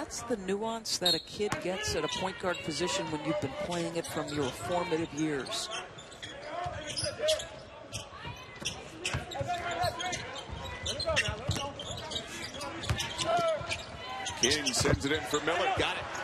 That's the nuance that a kid gets at a point guard position when you've been playing it from your formative years. King sends it in for Miller. Got it.